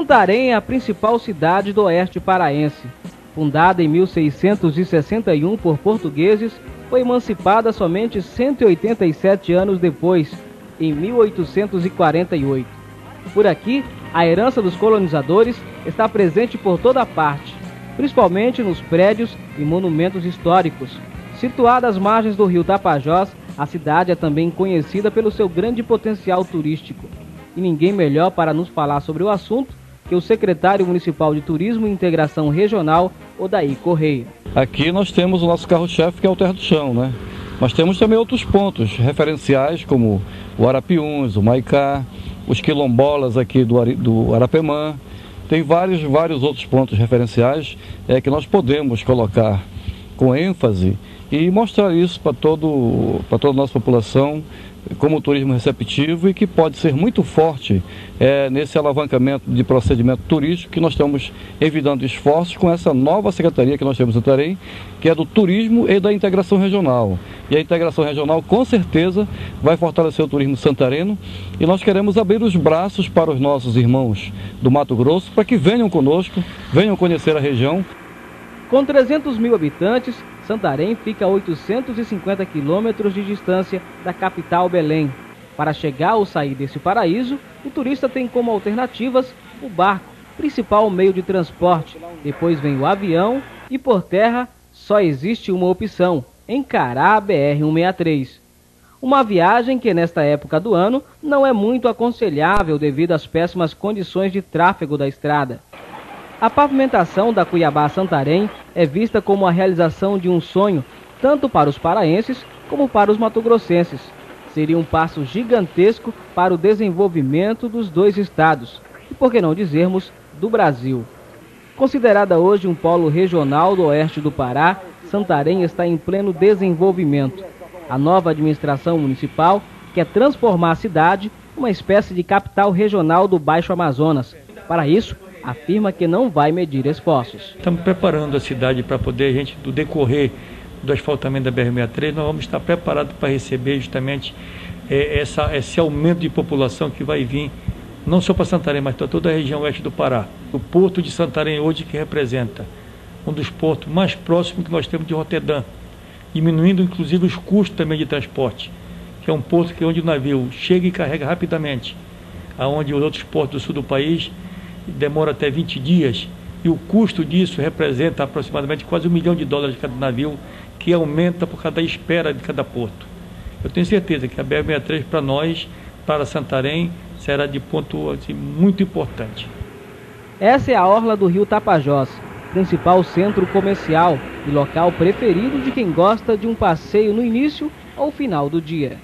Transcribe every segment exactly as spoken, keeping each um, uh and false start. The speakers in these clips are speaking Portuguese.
Santarém é a principal cidade do oeste paraense. Fundada em mil seiscentos e sessenta e um por portugueses, foi emancipada somente cento e oitenta e sete anos depois, em mil oitocentos e quarenta e oito. Por aqui, a herança dos colonizadores está presente por toda parte, principalmente nos prédios e monumentos históricos. Situada às margens do rio Tapajós, a cidade é também conhecida pelo seu grande potencial turístico. E ninguém melhor para nos falar sobre o assunto que o secretário municipal de Turismo e Integração Regional, Odair Correia. Aqui nós temos o nosso carro-chefe, que é o Terra do Chão, né? Mas temos também outros pontos referenciais, como o Arapiuns, o Maicá, os quilombolas aqui do, do Arapemã. Tem vários, vários outros pontos referenciais é, que nós podemos colocar com ênfase e mostrar isso para todo, para toda a nossa população como turismo receptivo e que pode ser muito forte é, nesse alavancamento de procedimento turístico que nós estamos evitando esforços com essa nova secretaria que nós temos em Santarém, que é do turismo e da integração regional. E a integração regional com certeza vai fortalecer o turismo santareno e nós queremos abrir os braços para os nossos irmãos do Mato Grosso para que venham conosco, venham conhecer a região. Com trezentos mil habitantes, Santarém fica a oitocentos e cinquenta quilômetros de distância da capital Belém. Para chegar ou sair desse paraíso, o turista tem como alternativas o barco, principal meio de transporte. Depois vem o avião e por terra só existe uma opção, encarar a B R cento e sessenta e três. Uma viagem que nesta época do ano não é muito aconselhável devido às péssimas condições de tráfego da estrada. A pavimentação da Cuiabá-Santarém é vista como a realização de um sonho, tanto para os paraenses como para os matogrossenses. Seria um passo gigantesco para o desenvolvimento dos dois estados, e por que não dizermos, do Brasil. Considerada hoje um polo regional do oeste do Pará, Santarém está em pleno desenvolvimento. A nova administração municipal quer transformar a cidade em uma espécie de capital regional do Baixo Amazonas. Para isso, afirma que não vai medir esforços. Estamos preparando a cidade para poder, a gente, do decorrer do asfaltamento da B R cento e sessenta e três, nós vamos estar preparados para receber justamente é, essa, esse aumento de população que vai vir, não só para Santarém, mas para toda a região oeste do Pará. O porto de Santarém hoje que representa um dos portos mais próximos que nós temos de Roterdã, diminuindo inclusive os custos também de transporte, que é um porto que é onde o navio chega e carrega rapidamente, aonde os outros portos do sul do país demora até vinte dias, e o custo disso representa aproximadamente quase um milhão de dólares de cada navio, que aumenta por cada espera de cada porto. Eu tenho certeza que a B R cento e sessenta e três para nós, para Santarém, será de ponto assim, muito importante. Essa é a orla do rio Tapajós, principal centro comercial e local preferido de quem gosta de um passeio no início ou final do dia.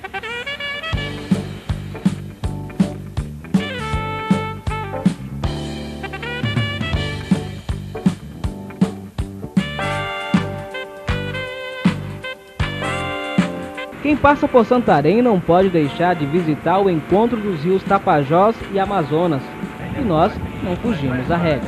Quem passa por Santarém não pode deixar de visitar o encontro dos rios Tapajós e Amazonas. E nós não fugimos da regra.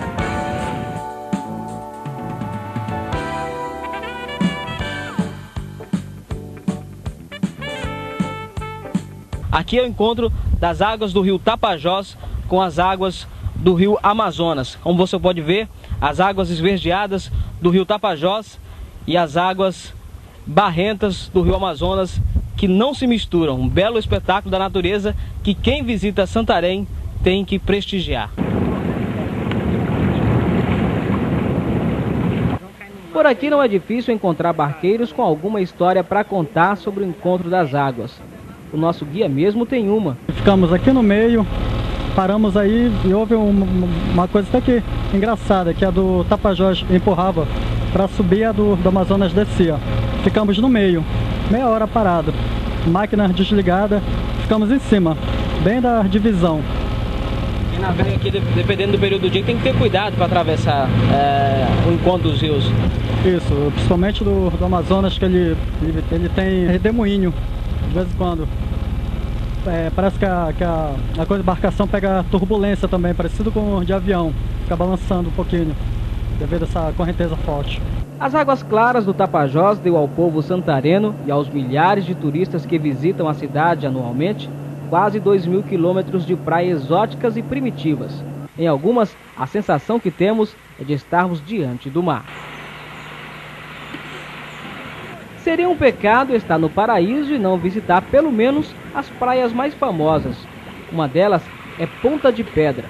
Aqui é o encontro das águas do rio Tapajós com as águas do rio Amazonas. Como você pode ver, as águas esverdeadas do rio Tapajós e as águas barrentas do rio Amazonas, que não se misturam. Um belo espetáculo da natureza que quem visita Santarém tem que prestigiar. Por aqui não é difícil encontrar barqueiros com alguma história para contar sobre o encontro das águas. O nosso guia mesmo tem uma. Ficamos aqui no meio, paramos aí e houve uma, uma coisa até que engraçada, que a do Tapajós empurrava para subir, a do, do Amazonas descia. Ficamos no meio, meia hora parado, máquina desligada, ficamos em cima, bem da divisão. Quem navega aqui, dependendo do período do dia, tem que ter cuidado para atravessar é, o encontro dos rios. Isso, principalmente do, do Amazonas, que ele, ele, ele tem redemoinho, de vez em quando. É, parece que, a, que a, a coisa de embarcação pega turbulência também, parecido com o de avião, fica balançando um pouquinho, devido a essa correnteza forte. As águas claras do Tapajós deu ao povo santareno e aos milhares de turistas que visitam a cidade anualmente quase dois mil quilômetros de praias exóticas e primitivas. Em algumas, a sensação que temos é de estarmos diante do mar. Seria um pecado estar no paraíso e não visitar pelo menos as praias mais famosas. Uma delas é Ponta de Pedra.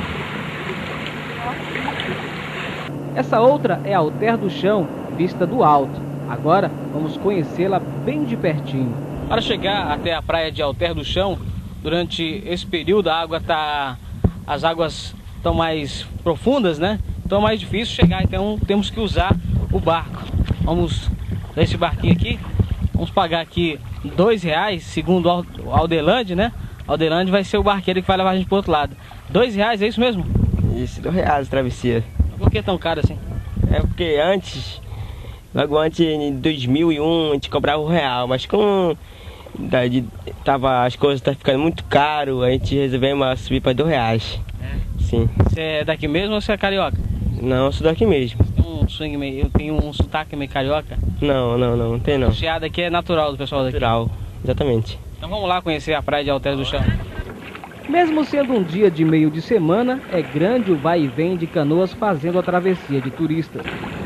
Essa outra é Alter do Chão, vista do alto. Agora vamos conhecê-la bem de pertinho. Para chegar até a praia de Alter do Chão, durante esse período a água tá, as águas estão mais profundas, né? Então é mais difícil chegar, então temos que usar o barco. Vamos esse barquinho aqui, vamos pagar aqui dois reais, segundo o Aldelande, né? Aldelande vai ser o barqueiro que vai levar a gente pro outro lado. Dois reais, é isso mesmo? Isso, dois reais a travessia. Por que tão caro assim? É porque antes, logo antes, em dois mil e um, a gente cobrava um real, mas como daí, tava, as coisas estavam ficando muito caro, a gente resolveu subir para dois reais. É? Sim. Você é daqui mesmo ou você é carioca? Não, eu sou daqui mesmo. Tem um swing meio, eu tenho um sotaque meio carioca? Não, não, não, não tem não. O chiado aqui é natural do pessoal daqui? Natural, exatamente. Então vamos lá conhecer a praia de Alter do Chão. Mesmo sendo um dia de meio de semana, é grande o vai e vem de canoas fazendo a travessia de turistas.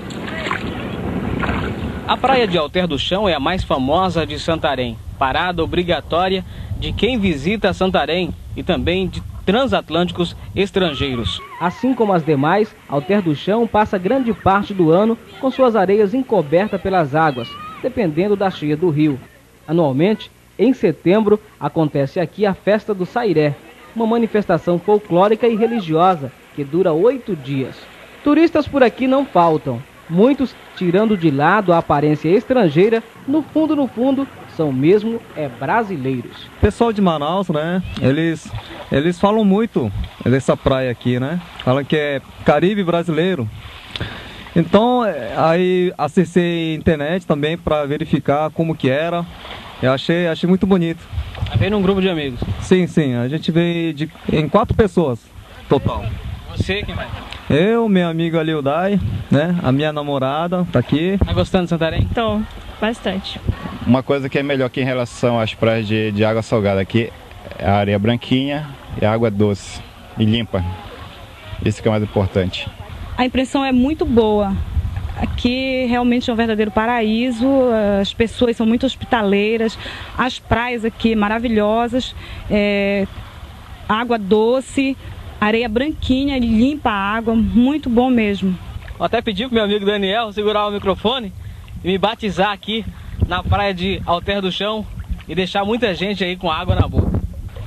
A praia de Alter do Chão é a mais famosa de Santarém, parada obrigatória de quem visita Santarém e também de transatlânticos estrangeiros. Assim como as demais, Alter do Chão passa grande parte do ano com suas areias encobertas pelas águas, dependendo da cheia do rio. Anualmente, em setembro, acontece aqui a Festa do Sairé, uma manifestação folclórica e religiosa que dura oito dias. Turistas por aqui não faltam. Muitos, tirando de lado a aparência estrangeira, no fundo, no fundo, são mesmo é brasileiros. Pessoal de Manaus, né? Eles, eles falam muito dessa praia aqui, né? Falam que é Caribe brasileiro. Então, aí acessei a internet também para verificar como que era. Eu achei, achei muito bonito. Veio num grupo de amigos? Sim, sim. A gente veio de, em quatro pessoas total. Você, quem vai? Eu, meu amigo ali, o Dai, né? A minha namorada tá aqui. Tá gostando de Santarém? Tô, bastante. Uma coisa que é melhor aqui em relação às praias de, de água salgada aqui é a areia branquinha e a água doce e limpa. Isso que é mais importante. A impressão é muito boa. Aqui realmente é um verdadeiro paraíso, as pessoas são muito hospitaleiras, as praias aqui maravilhosas, é, água doce, areia branquinha, limpa a água, muito bom mesmo. Vou até pedir pro meu amigo Daniel segurar o microfone e me batizar aqui na praia de Alter do Chão e deixar muita gente aí com água na boca.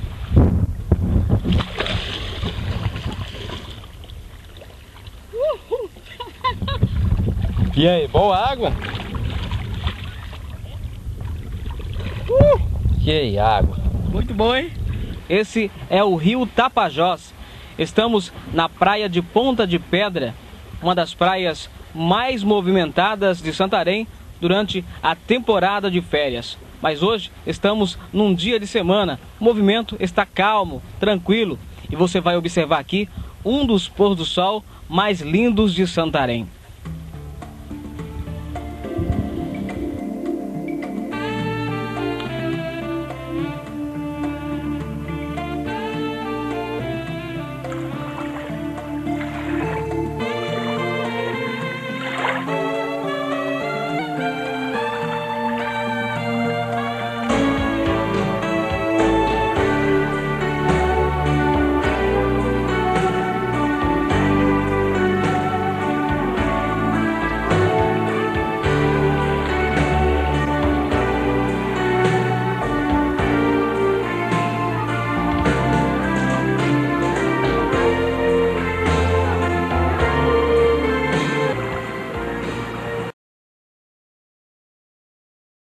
E aí, boa água? Uh, que água! Muito bom, hein? Esse é o rio Tapajós. Estamos na praia de Ponta de Pedra, uma das praias mais movimentadas de Santarém durante a temporada de férias. Mas hoje estamos num dia de semana, o movimento está calmo, tranquilo e você vai observar aqui um dos pôr do sol mais lindos de Santarém.